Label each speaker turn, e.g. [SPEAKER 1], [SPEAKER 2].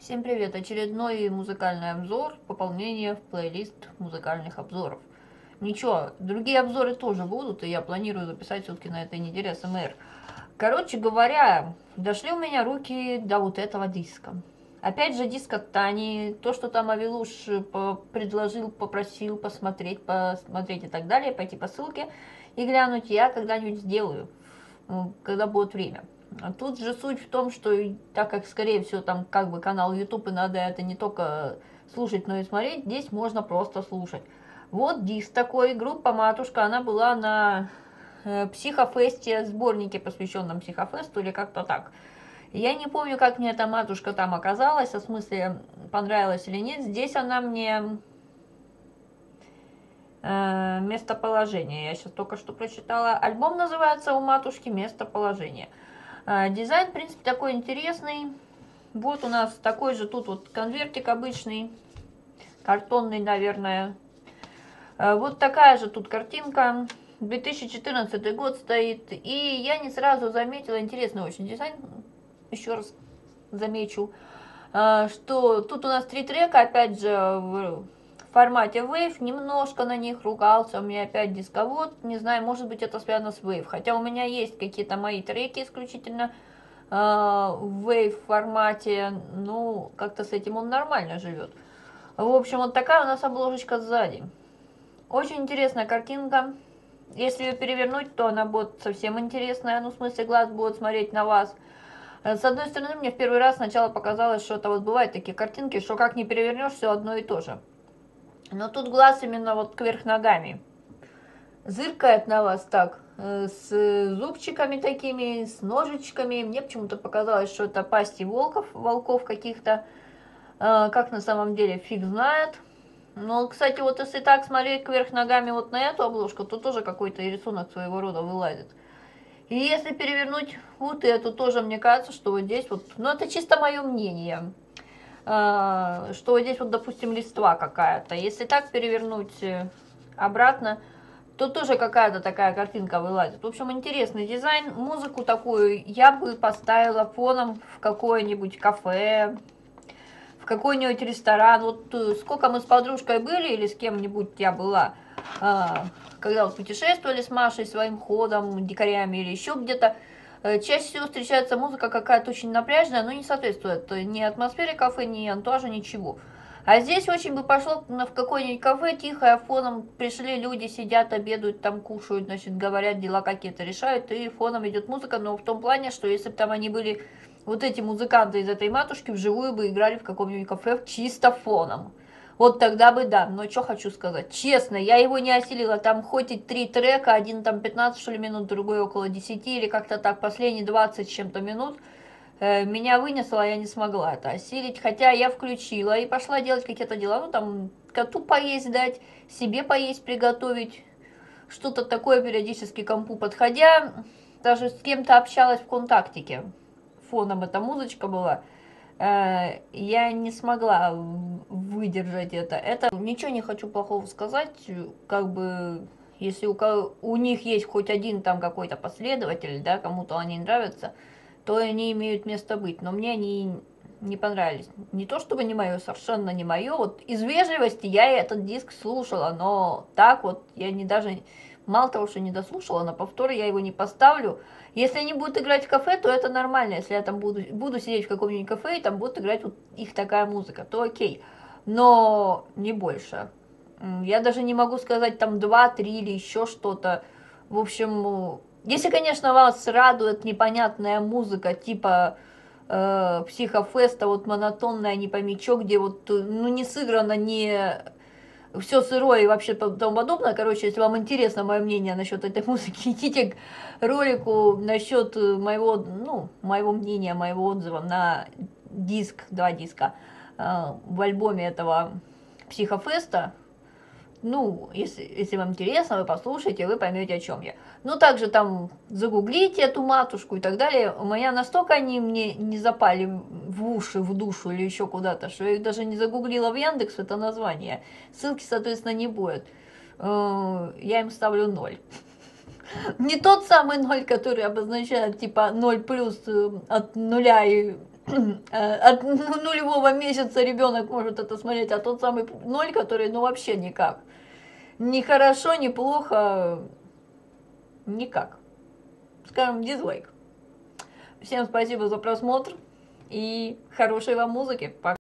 [SPEAKER 1] Всем привет! Очередной музыкальный обзор, пополнение в плейлист музыкальных обзоров. Ничего, другие обзоры тоже будут, и я планирую записать все-таки на этой неделе СМР. Короче говоря, дошли у меня руки до вот этого диска. Опять же диск от Тани, то, что там Авилуш предложил, попросил посмотреть и так далее, пойти по ссылке и глянуть, я когда-нибудь сделаю, когда будет время. А тут же суть в том, что так как, скорее всего, там как бы канал YouTube, и надо это не только слушать, но и смотреть, здесь можно просто слушать. Вот диск такой, группа «Матушка», она была на Психофесте, сборнике, посвященном Психофесту, или как-то так. Я не помню, как мне эта «Матушка» там оказалась, в смысле, понравилась или нет. Здесь она мне... местоположение. Я сейчас только что прочитала. Альбом называется у «Матушки» «Местоположение». Дизайн, в принципе, такой интересный. Вот у нас такой же тут вот конвертик обычный, картонный, наверное. Вот такая же тут картинка. 2014 год стоит. И я не сразу заметила, интересный очень дизайн, еще раз замечу, что тут у нас 3 трека, опять же, в формате Wave, немножко на них ругался, у меня опять дисковод, не знаю, может быть это связано с Wave, хотя у меня есть какие-то мои треки исключительно в Wave формате, ну, как-то с этим он нормально живет. В общем, вот такая у нас обложечка сзади. Очень интересная картинка. Если ее перевернуть, то она будет совсем интересная, ну, в смысле, глаз будет смотреть на вас. С одной стороны, мне в первый раз сначала показалось, что это вот бывают такие картинки, что как не перевернешь, все одно и то же. Но тут глаз именно вот кверх ногами. Зыркает на вас так, с зубчиками такими, с ножичками. Мне почему-то показалось, что это пасти волков каких-то. Как на самом деле, фиг знает. Но, кстати, вот если так смотреть кверх ногами вот на эту обложку, то тоже какой-то рисунок своего рода вылазит. И если перевернуть вот эту, тоже мне кажется, что вот здесь вот, ну это чисто мое мнение, что вот здесь вот, допустим, листва какая-то. Если так перевернуть обратно, то тоже какая-то такая картинка вылазит. В общем, интересный дизайн. Музыку такую я бы поставила фоном в какое-нибудь кафе, в какой-нибудь ресторан. Вот сколько мы с подружкой были или с кем-нибудь я была, когда вот путешествовали с Машей своим ходом, дикарями или еще где-то, чаще всего встречается музыка какая-то очень напряженная, но не соответствует ни атмосфере кафе, ни антуражу, ничего. А здесь очень бы пошло в какое-нибудь кафе, тихое, фоном пришли люди, сидят, обедают, там кушают, значит, говорят, дела какие-то решают, и фоном идет музыка, но в том плане, что если бы там они были, вот эти музыканты из этой «Матушки», вживую бы играли в каком-нибудь кафе чисто фоном. Вот тогда бы да, но что хочу сказать, честно, я его не осилила, там хоть и 3 трека, один там 15 что ли минут, другой около 10 или как-то так, последние 20 с чем-то минут, меня вынесло, а я не смогла это осилить, хотя я включила и пошла делать какие-то дела, ну там коту поесть дать, себе поесть приготовить, что-то такое периодически к компу подходя, даже с кем-то общалась в контактике, фоном эта музычка была. Я не смогла выдержать это. Это ничего не хочу плохого сказать, как бы, если у них есть хоть один там какой-то последователь, да, кому-то они нравятся, то они имеют место быть. Но мне они не понравились. Не то чтобы не мое, совершенно не мое. Вот из вежливости я этот диск слушала, но так вот я даже, мало того, что не дослушала, на повтор я его не поставлю. Если они будут играть в кафе, то это нормально. Если я там буду сидеть в каком-нибудь кафе, и там будут играть вот их такая музыка, то окей. Но не больше. Я даже не могу сказать там 2-3 или еще что-то. В общем, если, конечно, вас радует непонятная музыка, типа Психофеста, вот монотонная, не пойми чё, где вот, ну, не сыграно, не все сырое и вообще тому подобное. Короче, если вам интересно мое мнение насчет этой музыки, идите к ролику насчет моего мнения, моего отзыва на диск, 2 диска в альбоме этого Психофеста. Ну, если вам интересно, вы послушаете, вы поймете, о чем я. Ну, также там загуглите эту «Матушку» и так далее. У меня настолько они мне не запали в уши, в душу или еще куда-то, что я их даже не загуглила в Яндекс, это название. Ссылки, соответственно, не будет. Я им ставлю 0. Не тот самый 0, который обозначает типа 0 плюс от нуля и от нулевого месяца ребенок может это смотреть, а тот самый 0, который, ну, вообще никак. Ни хорошо, ни плохо, никак. Скажем, дизлайк. Всем спасибо за просмотр и хорошей вам музыки. Пока.